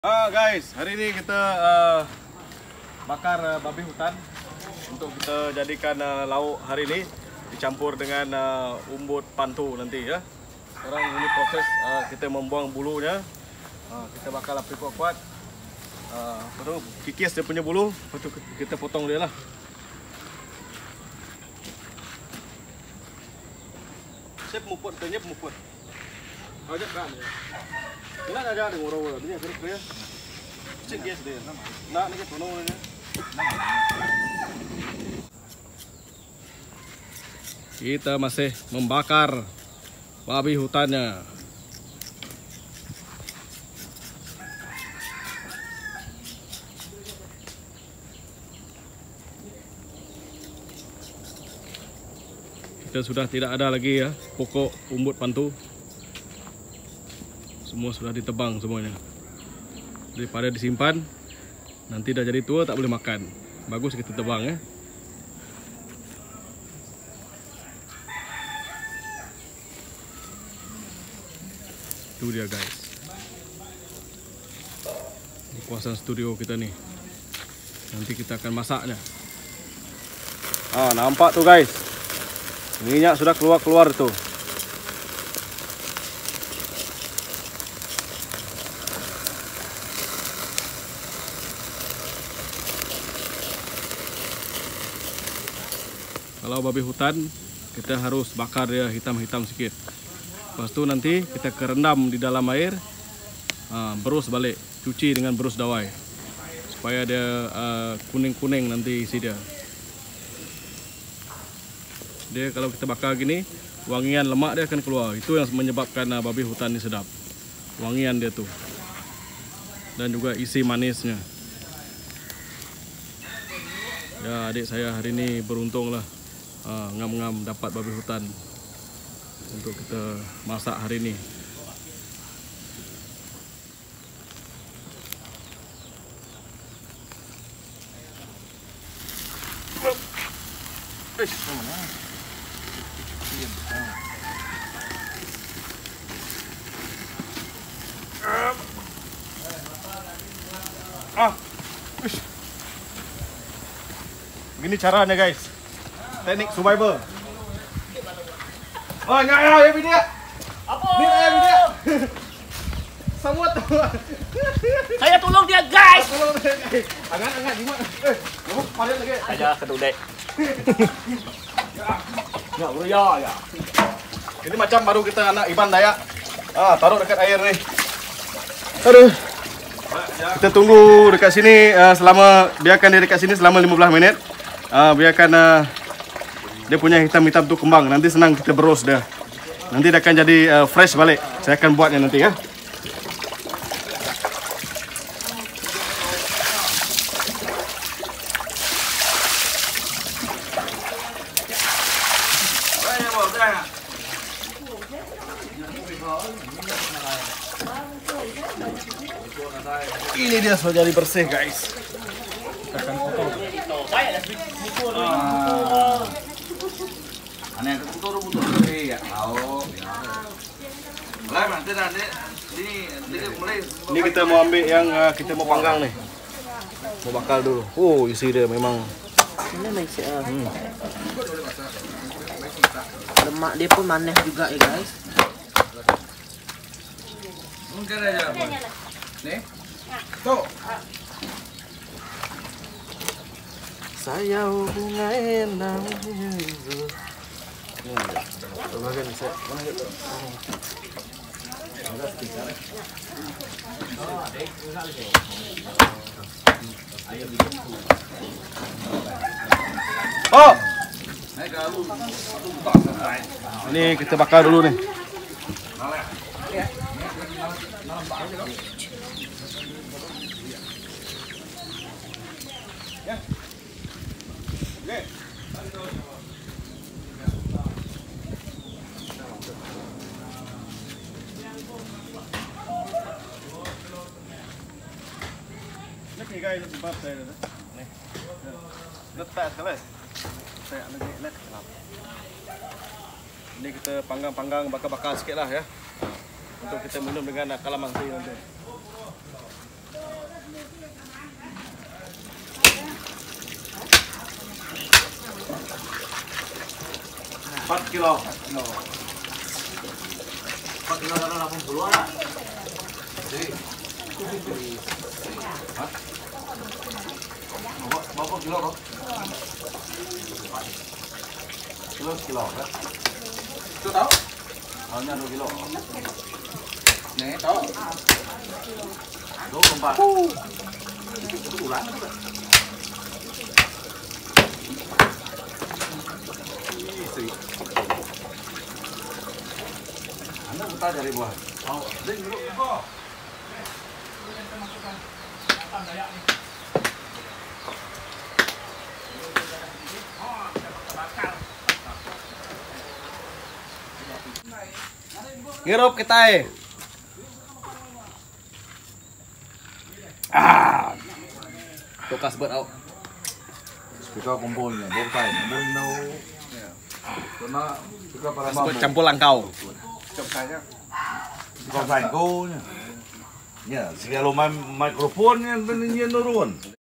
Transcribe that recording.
Guys, hari ini kita bakar babi hutan untuk kita jadikan lauk hari ini, dicampur dengan umbut pantu nanti ya. Sekarang ini proses kita membuang bulunya. Kita bakar api kuat-kuat. Lepas tu kikis dia punya bulu, lepas tu kita potong dia lah. Saya pemuput, tanya pemuput. Ajak kan ya. Nak aja ada ngoro, dia kira-kira. Cek gas dia. Nak ni kita tolong dia. Kita masih membakar babi hutannya. Kita sudah tidak ada lagi ya pokok umbut pantu. Semua sudah ditebang semuanya. Daripada disimpan, nanti dah jadi tua tak boleh makan. Bagus kita tebang ya. Itu dia guys. Di kawasan studio kita nih. Nanti kita akan masaknya. Nampak tuh guys. Minyak sudah keluar tuh. Kalau babi hutan, kita harus bakar dia hitam-hitam sedikit. Lepas tu nanti kita kerendam di dalam air, berus balik, cuci dengan berus dawai, supaya dia kuning-kuning nanti isi dia. Dia kalau kita bakar gini, wangian lemak dia akan keluar. Itu yang menyebabkan babi hutan ini sedap. Wangian dia tuh. Dan juga isi manisnya. Ya, adik saya hari ini beruntung lah. Ngam-ngam dapat babi hutan untuk kita masak hari ini. Begini caranya guys. Teknik survival. Enggak ya video. Apa? Video. Semua tuh. Saya tolong dia guys. Tolong dia guys. Angkat gimana? Kamu paling lagi. Aja kedudek. Ya, ya. Ini macam baru kita anak Iban Dayak. Taruh dekat air nih. Aduh. Kita tunggu dekat sini biarkan dia dekat sini selama 15 menit. Biarkan dia punya hitam-hitam tu kembang. Nanti senang kita berus dia. Nanti dia akan jadi fresh balik. Saya akan buatnya nanti ya. Ini dia sudah jadi bersih guys. Kita akan potong. Ini kita mau ambil yang kita mau panggang nih. Mau bakar dulu. Isi dia memang. Lemak dia pun manis juga ya guys. Mungkin aja. Nih. Tuh. Saya hubungan namanya itu. Bagian saya. Ini kita bakar dulu nih. Ini guys, sebab saya nih. Letak sekali. Saya lagi let. Ini kita panggang-panggang, bakar-bakar sikit lah ya. Untuk kita minum dengan kalamansi nanti. 4 kilo. 4 kilo karena 80 lah. Berapa kilo kok? Kilo kan? Itu tahu? Hanya 2 kilo. Nih, tahu. 24. Itu ulang juga. Anda buta dari buah. Oh, ding dulu. Ngirup kita Tukas buat au. Kita kumpulnya, bukan. Mau karena kita para Buat campur langkau. Cokanya. Bukan ko nya. Ya, segala main mikrofonnya dan nurun.